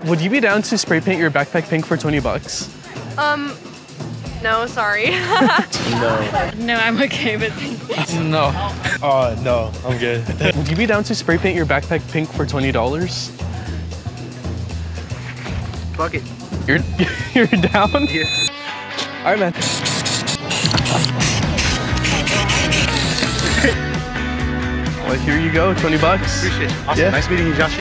Would you be down to spray paint your backpack pink for 20 bucks? No, sorry. No. No, I'm okay, but thank you. No. No, I'm good. Would you be down to spray paint your backpack pink for $20? Fuck it. You're down? Yeah. All right, man. Well, here you go, 20 bucks. Appreciate it. Awesome. Yeah. Nice meeting you, Josh.